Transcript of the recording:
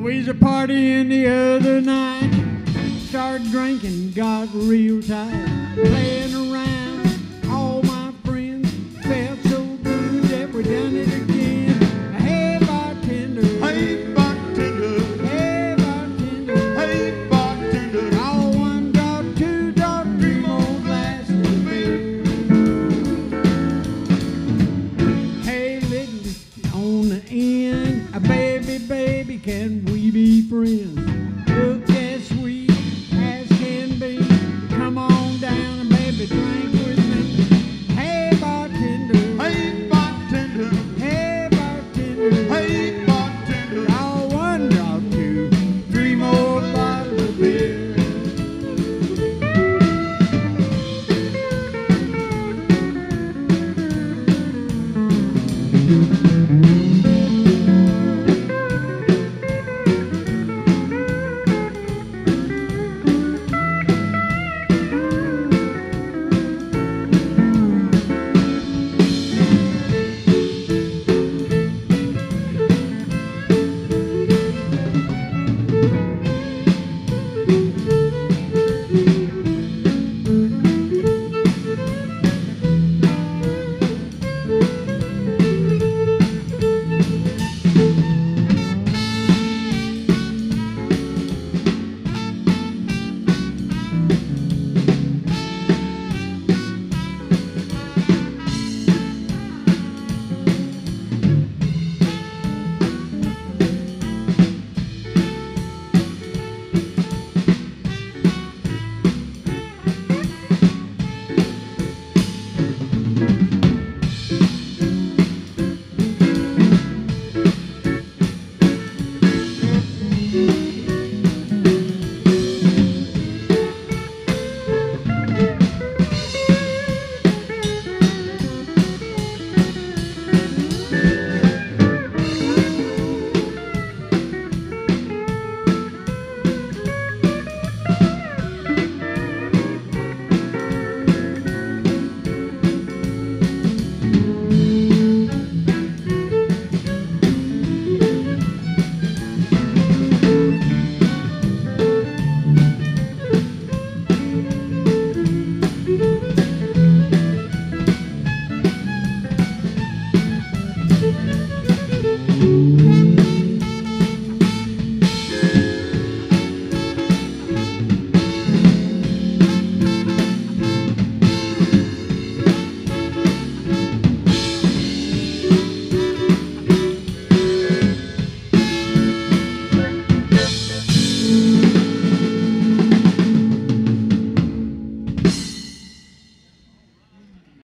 We was a partying the other night. Started drinking, got real tired. Playing around, all my friends felt so good that we done it again. Hey bartender, Hey bartender, hey bartender, hey bartender. all one drop, two drop, three more glasses of beer. Hey lady on the end, baby, baby, can we be friends?